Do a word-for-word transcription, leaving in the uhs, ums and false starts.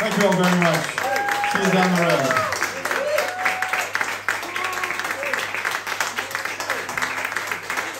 Thank you all very much. See you down the road.